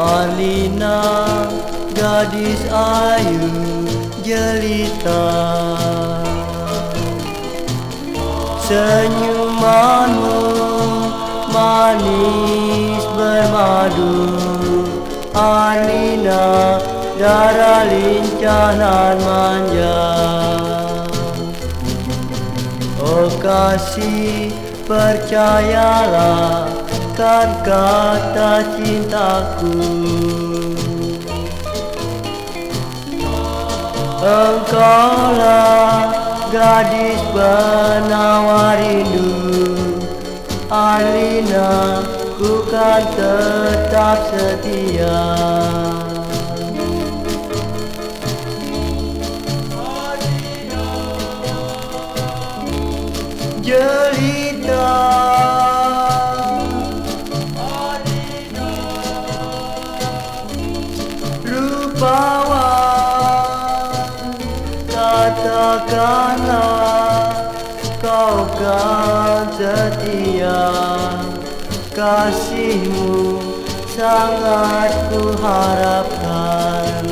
Arlina, gadis ayu jelita, senyumanmu manis bermadu. Arlina, darah lincah nan manja. Oh kasih, percayalah kan kata cintaku. Engkaulah gadis penawar rindu. Arlina, ku kan tetap setia. Jelita, rupawan, katakanlah kau kan setia. Kasihmu sangat ku harapkan.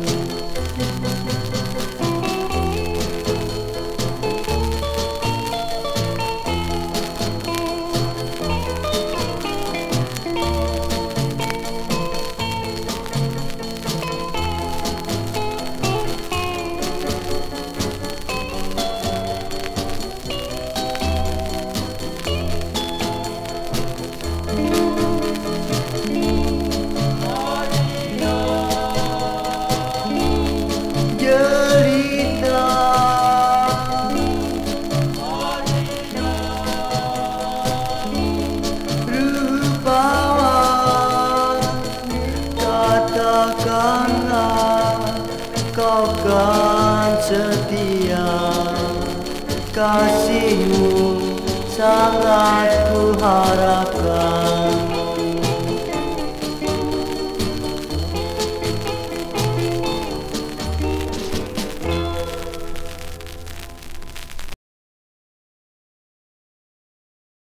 Jelita, rupawan, katakanlah kau kan setia. Kasihmu sangat ku harapkan.